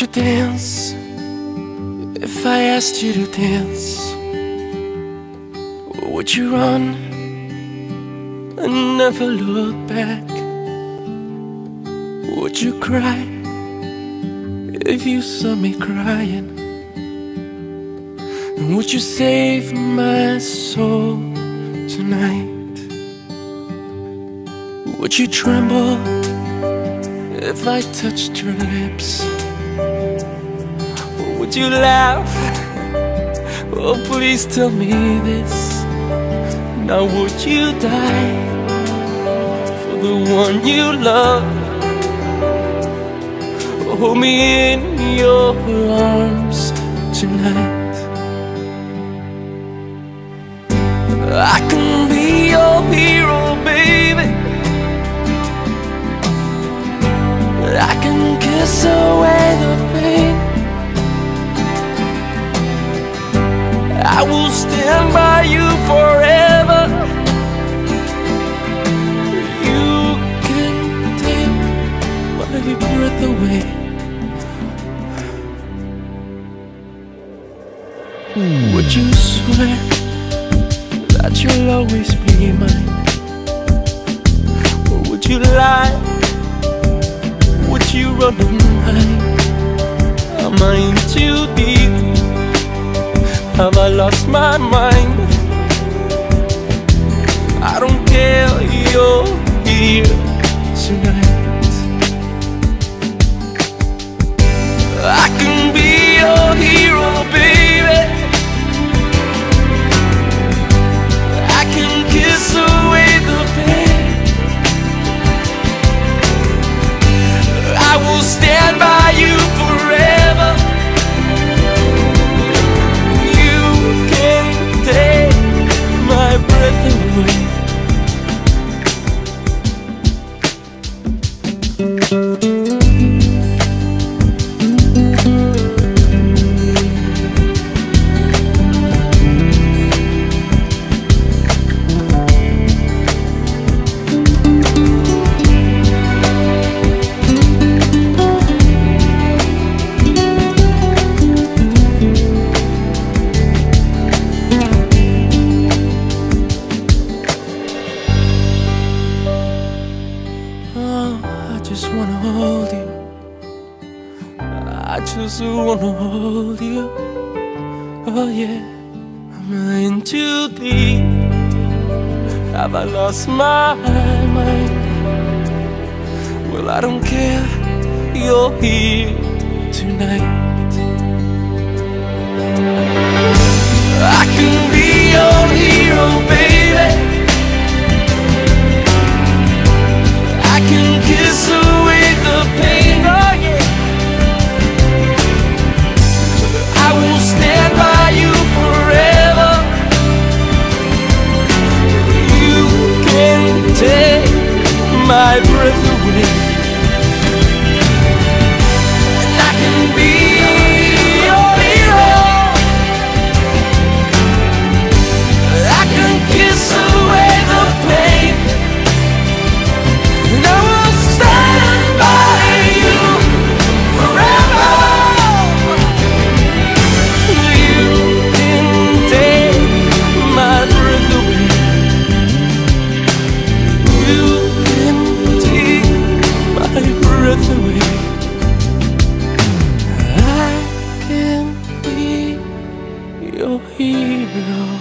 you dance if I asked you to dance? Would you run and never look back? Would you cry if you saw me crying? And would you save my soul tonight? Would you tremble if I touched your lips? Or would you laugh? Oh, please tell me this. Now would you die for the one you love? Hold me in your arms tonight. I can be your hero, baby. I can kiss away the pain. I will stand by you forever. You can take my breath away. Would you swear that you'll always be mine? Or would you lie? Would you run and hide? Am I in too deep? Have I lost my mind? I don't care, you're here tonight. I can be your hero, baby. I can kiss away the pain. I will stand by you forever. You can take my breath away. I just wanna hold you. I just wanna hold you. Oh yeah, I'm in too deep. Have I lost my mind? Well, I don't care, you're here tonight. I can be your hero, baby. I can kiss away the pain, oh yeah. I will stand by you forever. You can take my breath away. And I can be your hero. I can kiss away the pain. And I will stand by you forever. You can take my breath away. You can take my breath away. I can be your hero.